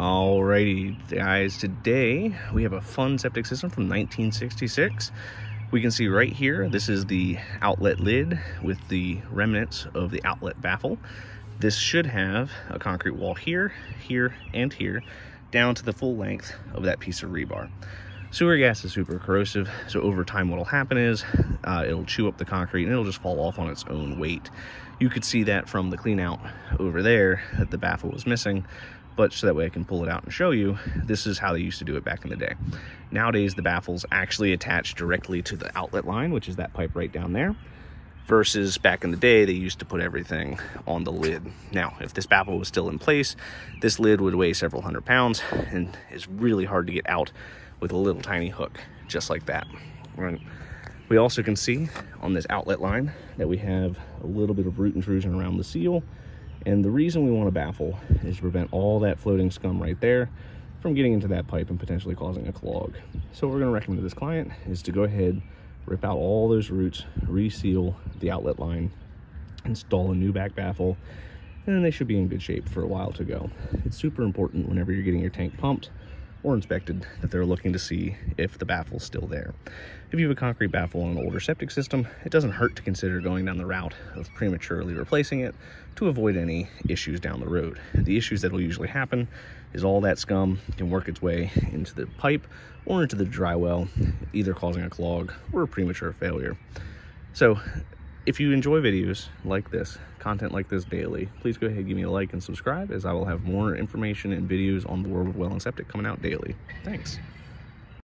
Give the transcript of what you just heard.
Alrighty guys, today we have a fun septic system from 1966. We can see right here, this is the outlet lid with the remnants of the outlet baffle. This should have a concrete wall here, here, and here, down to the full length of that piece of rebar. Sewer gas is super corrosive, so over time what'll happen is it'll chew up the concrete and it'll just fall off on its own weight. You could see that from the clean out over there that the baffle was missing, but so that way I can pull it out and show you, this is how they used to do it back in the day. Nowadays, the baffle's actually attached directly to the outlet line, which is that pipe right down there, versus back in the day, they used to put everything on the lid. Now, if this baffle was still in place, this lid would weigh several hundred pounds and is really hard to get out with a little tiny hook, just like that. Right. We also can see on this outlet line that we have a little bit of root intrusion around the seal. And the reason we want a baffle is to prevent all that floating scum right there from getting into that pipe and potentially causing a clog. So what we're going to recommend to this client is to go ahead, rip out all those roots, reseal the outlet line, install a new back baffle, and then they should be in good shape for a while to go. It's super important whenever you're getting your tank pumped or inspected that they're looking to see if the baffle's still there. If you have a concrete baffle on an older septic system, it doesn't hurt to consider going down the route of prematurely replacing it to avoid any issues down the road. The issues that will usually happen is all that scum can work its way into the pipe or into the dry well, either causing a clog or a premature failure. So if you enjoy videos like this, content like this daily, please go ahead and give me a like and subscribe, as I will have more information and videos on the world of well and septic coming out daily. Thanks.